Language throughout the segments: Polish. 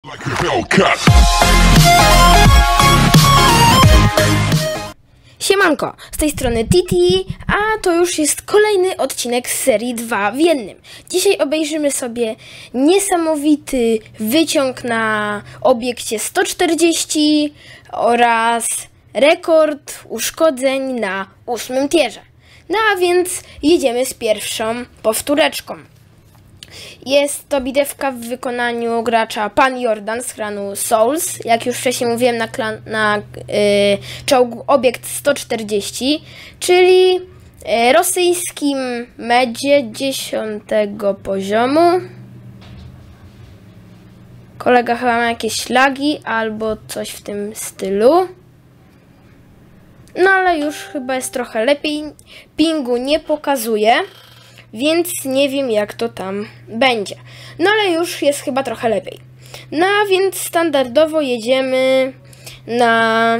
Siemanko, z tej strony Titi, a to już jest kolejny odcinek z serii 2 w 1. Dzisiaj obejrzymy sobie niesamowity wyciąg na obiekcie 140 oraz rekord uszkodzeń na 8 tierze. No a więc jedziemy z pierwszą powtóreczką. Jest to bitewka w wykonaniu gracza Pan Jordan z klanu Souls. Jak już wcześniej mówiłem, na czołgu obiekt 140, czyli rosyjskim medzie 10 poziomu. Kolega chyba ma jakieś lagi albo coś w tym stylu. No ale już chyba jest trochę lepiej. Pingu nie pokazuje, więc nie wiem, jak to tam będzie. No ale już jest chyba trochę lepiej. No a więc standardowo jedziemy na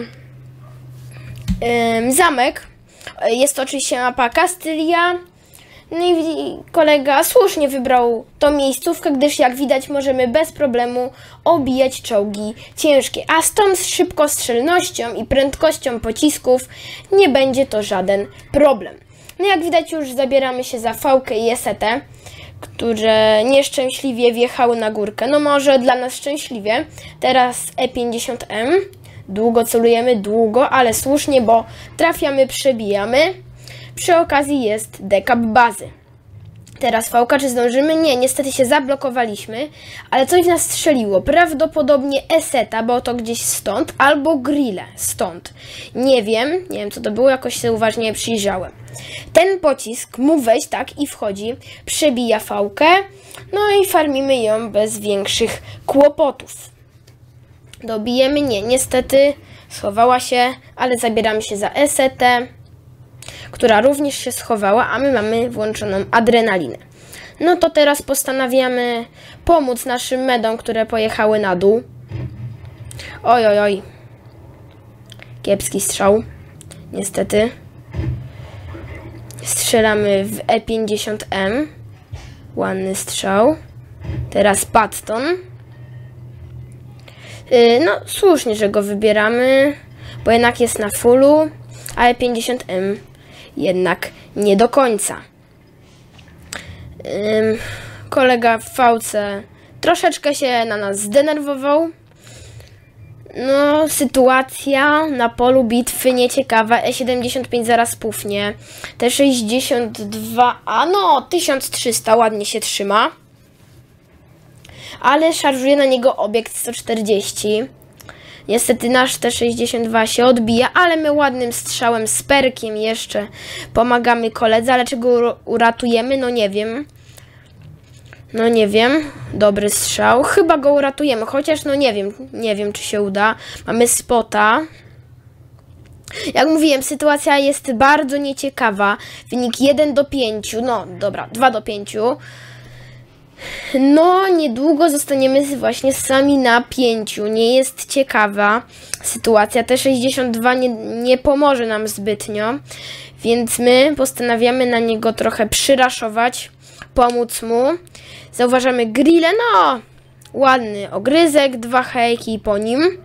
zamek. Jest to oczywiście mapa Kastylia. No i kolega słusznie wybrał tą miejscówkę, gdyż jak widać możemy bez problemu obijać czołgi ciężkie. A z tą szybkostrzelnością i prędkością pocisków nie będzie to żaden problem. No jak widać już zabieramy się za V-kę i Esetę, które nieszczęśliwie wjechały na górkę. No może dla nas szczęśliwie. Teraz E50M. Długo celujemy, długo, ale słusznie, bo trafiamy, przebijamy. Przy okazji jest dekap bazy. Teraz V-ka, czy zdążymy? Nie, niestety się zablokowaliśmy, ale coś w nas strzeliło. Prawdopodobnie Eseta, bo to gdzieś stąd, albo grille stąd. Nie wiem co to było, jakoś się uważnie przyjrzałem. Ten pocisk mógł wejść tak i wchodzi, przebija V-kę, no i farmimy ją bez większych kłopotów. Dobijemy? Nie, niestety schowała się, ale zabieramy się za Esetę, która również się schowała, a my mamy włączoną adrenalinę. No to teraz postanawiamy pomóc naszym medom, które pojechały na dół. Oj. Kiepski strzał. Niestety. Strzelamy w E50M. Ładny strzał. Teraz Patton. No słusznie, że go wybieramy, bo jednak jest na fullu, a E50M jednak nie do końca. Kolega w V-ce troszeczkę się na nas zdenerwował. No, sytuacja na polu bitwy nieciekawa. E75 zaraz pufnie. T62, a no, 1300 ładnie się trzyma. Ale szarżuje na niego obiekt 140. Niestety nasz T62 się odbija, ale my ładnym strzałem z perkiem jeszcze pomagamy koledze, ale czy go uratujemy? No nie wiem. Dobry strzał. Chyba go uratujemy, chociaż no nie wiem czy się uda. Mamy spota. Jak mówiłem, sytuacja jest bardzo nieciekawa. Wynik 1-5, no dobra, 2-5. No, niedługo zostaniemy właśnie sami na 5. Nie jest ciekawa sytuacja. T62 nie pomoże nam zbytnio, więc my postanawiamy na niego trochę przyraszować, pomóc mu. Zauważamy grille, no, ładny ogryzek, 2 hejki po nim.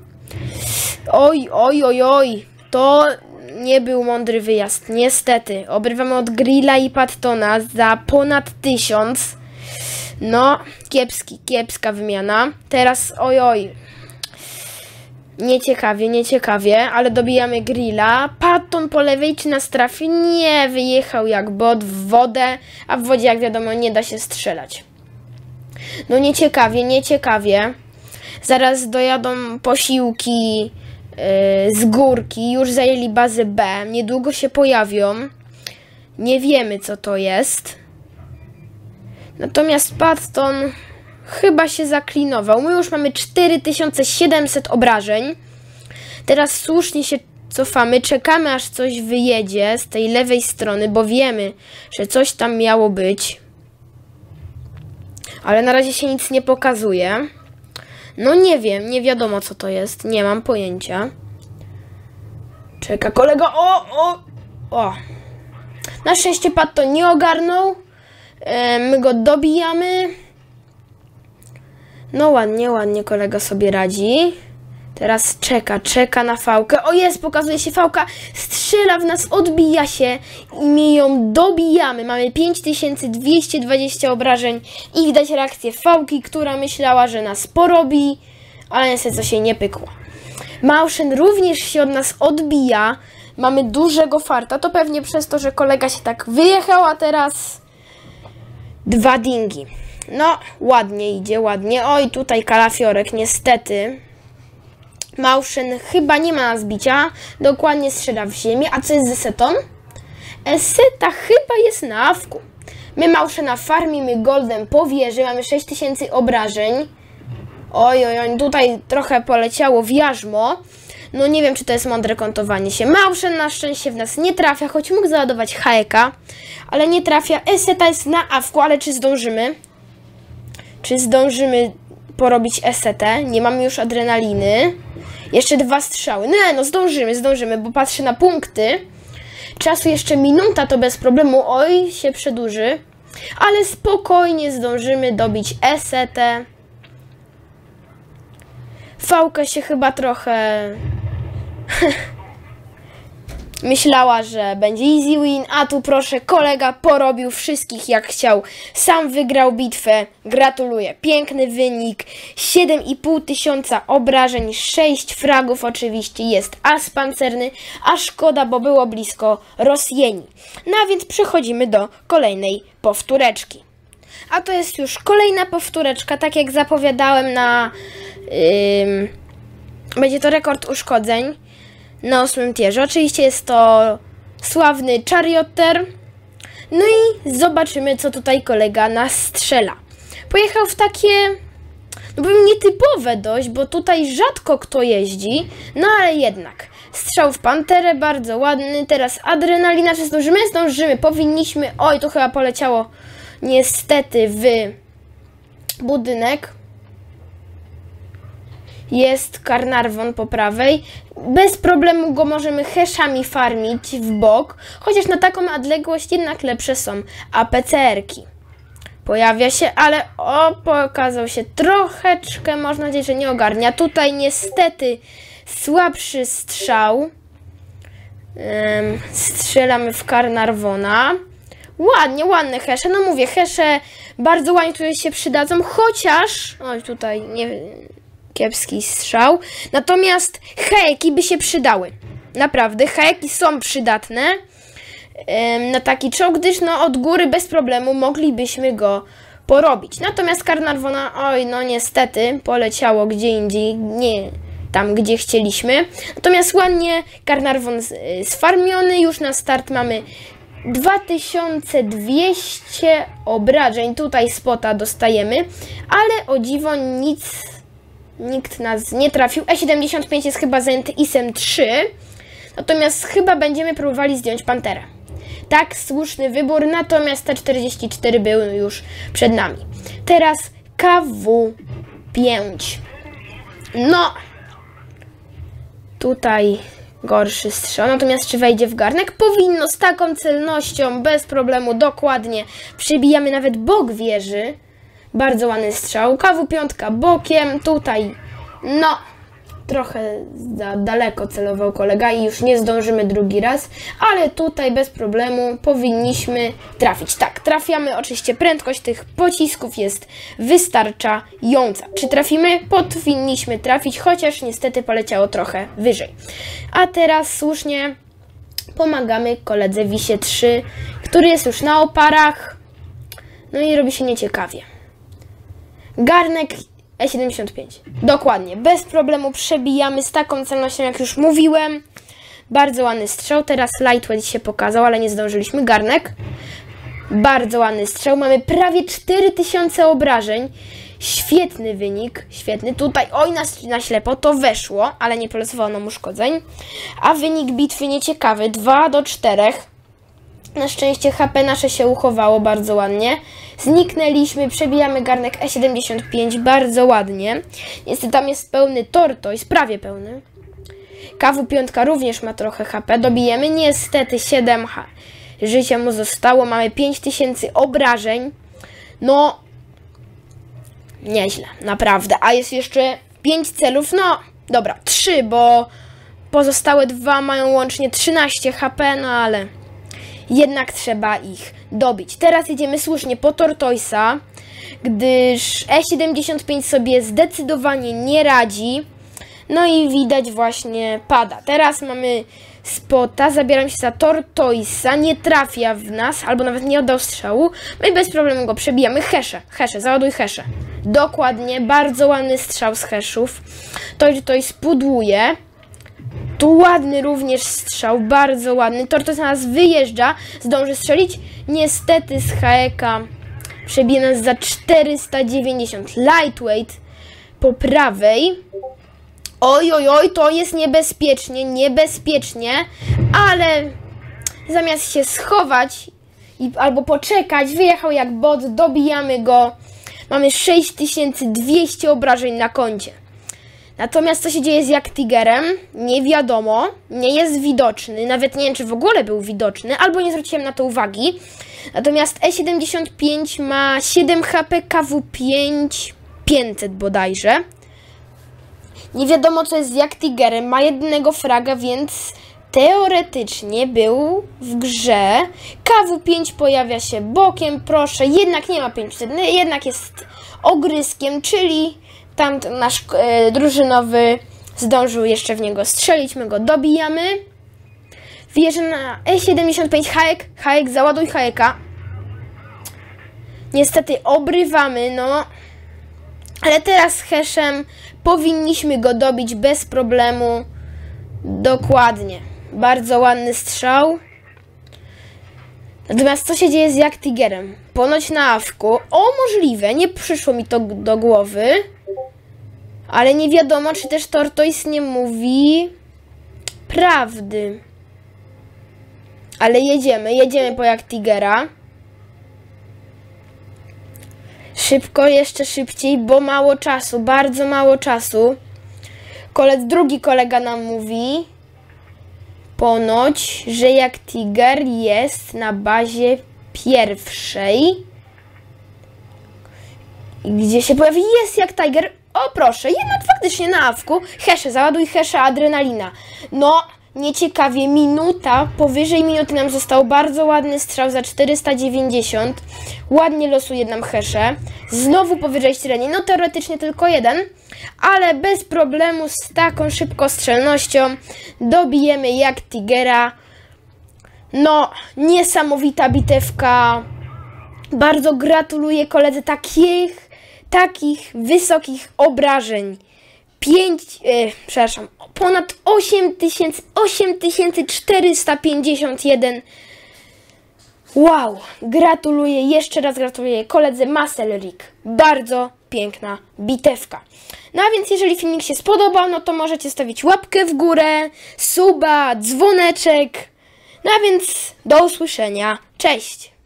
Oj, to nie był mądry wyjazd, niestety. Obrywamy od grilla i Pattona za ponad 1000. No, kiepska wymiana. Teraz, oj. Nieciekawie, ale dobijamy grilla. Patton po lewej, czy nas trafi? Nie, wyjechał jak bot w wodę, a w wodzie, jak wiadomo, nie da się strzelać. No nieciekawie. Zaraz dojadą posiłki z górki, już zajęli bazę B, niedługo się pojawią. Nie wiemy, co to jest. Natomiast Patton chyba się zaklinował. My już mamy 4700 obrażeń. Teraz słusznie się cofamy. Czekamy, aż coś wyjedzie z tej lewej strony, bo wiemy, że coś tam miało być. Ale na razie się nic nie pokazuje. No nie wiadomo co to jest. Nie mam pojęcia. Czeka kolega. O! Na szczęście Patton nie ogarnął. My go dobijamy. No ładnie, ładnie kolega sobie radzi. Teraz czeka na fałkę. O jest, pokazuje się fałka. Strzela w nas, odbija się i my ją dobijamy. Mamy 5220 obrażeń i widać reakcję fałki, która myślała, że nas porobi, ale niestety coś jej nie pykło. Małszen również się od nas odbija. Mamy dużego farta. To pewnie przez to, że kolega się tak wyjechał, a teraz 2 dingi. No, ładnie idzie, ładnie. Oj, tutaj kalafiorek, niestety. Małszen chyba nie ma na zbicia. Dokładnie strzela w ziemię. A co jest z Esetą? Eseta chyba jest na awku. My Małszena farmimy goldem po wieży. Mamy 6000 obrażeń. Oj, tutaj trochę poleciało w jarzmo. No nie wiem, czy to jest mądre kontowanie się. Małszen na szczęście w nas nie trafia, choć mógł załadować HK, ale nie trafia. Eseta jest na awku, ale czy zdążymy? Czy zdążymy porobić Esetę? Nie mamy już adrenaliny. Jeszcze 2 strzały. Nie, no zdążymy, bo patrzę na punkty. Czasu jeszcze minuta, to bez problemu. Oj, się przedłuży. Ale spokojnie zdążymy dobić Esetę. Fałka się chyba trochę myślała, że będzie easy win, a tu proszę, kolega porobił wszystkich jak chciał. Sam wygrał bitwę. Gratuluję. Piękny wynik. 7500 obrażeń, 6 fragów oczywiście. Jest as pancerny, a szkoda, bo było blisko Rosjeni. No a więc przechodzimy do kolejnej powtóreczki. A to jest już kolejna powtóreczka, tak jak zapowiadałem na... będzie to rekord uszkodzeń na 8 tierze. Oczywiście jest to sławny Charioter. No i zobaczymy, co tutaj kolega nas strzela. Pojechał w takie, no powiem, nietypowe dość, bo tutaj rzadko kto jeździ. No ale jednak. Strzał w panterę, bardzo ładny. Teraz adrenalina, czy zdążymy? Zdążymy, powinniśmy. Oj, to chyba poleciało niestety w budynek. Jest Carnarvon po prawej. Bez problemu go możemy heszami farmić w bok. Chociaż na taką odległość jednak lepsze są APCR-ki. Pojawia się, ale pokazał się troszeczkę, można nadzieję, że nie ogarnia. Tutaj niestety słabszy strzał. Strzelamy w Carnarvona. Ładne hesze. No mówię, hesze bardzo ładnie tutaj się przydadzą, chociaż... Oj, tutaj nie... Kiepski strzał. Natomiast hejki by się przydały. Naprawdę, hejki są przydatne na taki czołg, gdyż no od góry bez problemu moglibyśmy go porobić. Natomiast Carnarvona, oj, no niestety, poleciało gdzie indziej, nie tam, gdzie chcieliśmy. Natomiast ładnie Carnarvon sfarmiony, już na start mamy 2200 obrażeń. Tutaj spota dostajemy, ale o dziwo nikt nas nie trafił. E75 jest chyba zajęty ISem 3. Natomiast chyba będziemy próbowali zdjąć panterę. Tak, słuszny wybór. Natomiast T44 był już przed nami. Teraz KW5. No. Tutaj gorszy strzał. Natomiast czy wejdzie w garnek? Powinno, z taką celnością, bez problemu, dokładnie. Przybijamy nawet bok wieży. Bardzo ładny strzał. KW5 bokiem. Tutaj, no, trochę za daleko celował kolega i już nie zdążymy drugi raz. Ale tutaj bez problemu powinniśmy trafić. Tak, trafiamy. Oczywiście prędkość tych pocisków jest wystarczająca. Czy trafimy? Powinniśmy trafić, chociaż niestety poleciało trochę wyżej. A teraz słusznie pomagamy koledze Wisie 3, który jest już na oparach. No i robi się nieciekawie. Garnek E75. Dokładnie. Bez problemu przebijamy z taką celnością, jak już mówiłem. Bardzo ładny strzał. Teraz Lightweight się pokazał, ale nie zdążyliśmy. Garnek. Bardzo ładny strzał. Mamy prawie 4000 obrażeń. Świetny wynik. Świetny. Tutaj, oj, na ślepo to weszło, ale nie polosowało nam uszkodzeń. A wynik bitwy nieciekawy. 2-4. Na szczęście HP nasze się uchowało bardzo ładnie. Zniknęliśmy, przebijamy garnek E75 bardzo ładnie. Niestety tam jest pełny tortoise, prawie pełny. KW5 również ma trochę HP. Dobijemy, niestety 7 życia mu zostało. Mamy 5000 obrażeń. No, Nieźle, naprawdę. A jest jeszcze 5 celów, no dobra, 3, bo pozostałe 2 mają łącznie 13 HP, no ale jednak trzeba ich dobić. Teraz jedziemy słusznie po Tortoise'a, gdyż E75 sobie zdecydowanie nie radzi. No i widać właśnie pada. Teraz mamy spota, zabieram się za Tortoise'a, nie trafia w nas, albo nawet nie oddał strzału. No i bez problemu go przebijamy. Hesze, załaduj hesze. Dokładnie, bardzo ładny strzał z heszów. Tortoise pudłuje. Tu ładny również strzał, bardzo ładny. Tortoise na nas wyjeżdża, zdąży strzelić. Niestety z HEK-a przebije nas za 490. Lightweight po prawej. Oj, to jest niebezpiecznie, ale zamiast się schować albo poczekać, wyjechał jak bot, dobijamy go. Mamy 6200 obrażeń na koncie. Natomiast co się dzieje z Jagdtigerem? Nie wiadomo, nie jest widoczny, nawet nie wiem, czy w ogóle był widoczny, albo nie zwróciłem na to uwagi. Natomiast E75 ma 7 HP, KW5 500 bodajże. Nie wiadomo, co jest z Jagdtigerem, ma jednego fraga, więc teoretycznie był w grze. KW5 pojawia się bokiem, proszę, jednak nie ma 500, jednak jest ogryskiem, czyli tam nasz drużynowy zdążył jeszcze w niego strzelić, my go dobijamy. Wjeżdża na E75, HEK, załaduj HEK-a. Niestety obrywamy, no. Ale teraz z heszem powinniśmy go dobić bez problemu. Dokładnie. Bardzo ładny strzał. Natomiast co się dzieje z Jagdtigerem? Ponoć na awku. O, możliwe. Nie przyszło mi to do głowy. Ale nie wiadomo, czy też Tortoise nie mówi prawdy. Ale jedziemy po Jagdtigera. Szybko, jeszcze szybciej, bo mało czasu, bardzo mało czasu. Drugi kolega nam mówi ponoć, że Jagdtiger jest na bazie pierwszej. Gdzie się pojawi? Jest Jagdtiger. O proszę, jednak faktycznie na awku. Hesze, załaduj hesze, adrenalina. No, nieciekawie, minuta, powyżej minuty nam został bardzo ładny strzał za 490. Ładnie losuje nam hesze. Znowu powyżej średniej, no teoretycznie tylko jeden, ale bez problemu z taką szybkostrzelnością dobijemy Jagdtigera. No, niesamowita bitewka. Bardzo gratuluję koledze takich wysokich obrażeń. Ponad 8451. Wow, gratuluję, jeszcze raz gratuluję koledze Muscle Rig. Bardzo piękna bitewka. No a więc jeżeli filmik się spodobał, no to możecie stawić łapkę w górę, suba, dzwoneczek. No a więc do usłyszenia. Cześć!